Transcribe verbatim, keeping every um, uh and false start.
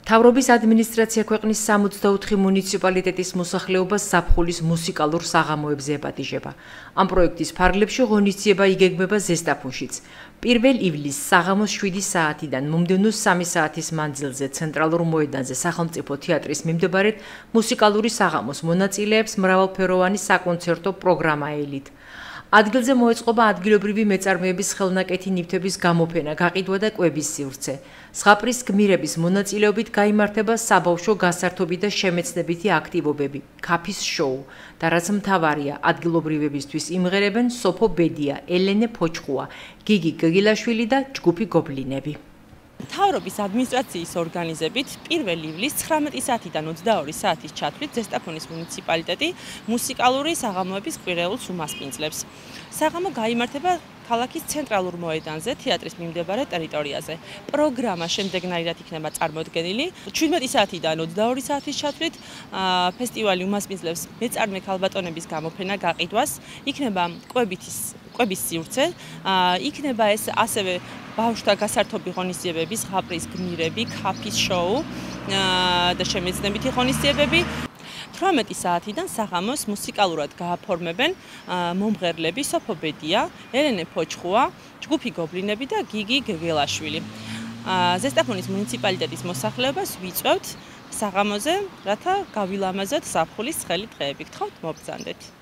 მთავრობის ადმინისტრაცია ქვეყნის სამოცდაოთხი მუნიციპალიტეტის მოსახლეობას ზაფხულის მუსიკალურ საღამოებზე ეპატიჟება. Ამ პროექტის ფარგლებში ღონისძიება იგეგმება ზესტაფონშიც. პირველ ივლისს საღამოს შვიდი საათიდან მომდევნო სამი საათის მანძილზე ცენტრალურ მოედანზე სახელმწიფო თეატრის მიმდებარედ მუსიკალური საღამოს მონაწილეებს მრავალფეროვანი საკონცერტო პროგრამა ელით. ადგილზე მოეწყობა ადგილობრივი მეწარმეების ხელნაკეთი ნივთების გამოფენა, გაყიდვა და კვების სივრცე. ზღაპრის გმირების მონაწილეობით გაიმართება საბავშვო გასართობი და შემეცნებითი აქტივობები, ქაფის შოუ და რაც მთავარია, ადგილობრივებისთვის იმღერებენ სოფო ბედია, ელენე ფოჩხუა, გიგი გეგილაშვილი და ჯგუფი გობლინები. მთავრობის ადმინისტრაციის ორგანიზებით პირველ ივლისს ცხრამეტი საათიდან ოცდაორი საათის ჩათვლით ზესტაფონის მუნიციპალიტეტი მუსიკალური საღამოების კვირეულს უმასპინძლებს. საღამო გაიმართება ქალაქის ცენტრალურ მოედანზე, თეატრის მიმდებარე ტერიტორიაზე. პროგრამა შემდეგნაირად იქნება წარმოდგენილი. შვიდმეტი საათიდან ოცდაორი საათის ჩათვლით ფესტივალი უმასპინძლებს მეწარმე ქალბატონების გამოფენა გაყიდვას, იქნება კვებითის კვების სივრცე, იქნება ეს ასევე ბავშვთა გასართობი ღონისძიებები, ზღაპრის გმირები, ქაფის შოუ და შემეცნებითი ღონისძიებები. თვრამეტი საათიდან საღამოს მუსიკალურად გააფორმებენ მომღერლები სოფო ბედია, ელენე ფოჩხუა, ჯგუფი გობლინები და გიგი გეგელაშვილი. ზესტაფონის მუნიციპალიტეტის მოსახლეობას ვიწვევთ საღამოზე, რათა გავილამაზოთ ზაფხულის ცხელი დღეები. გთხოვთ მობრძანდეთ.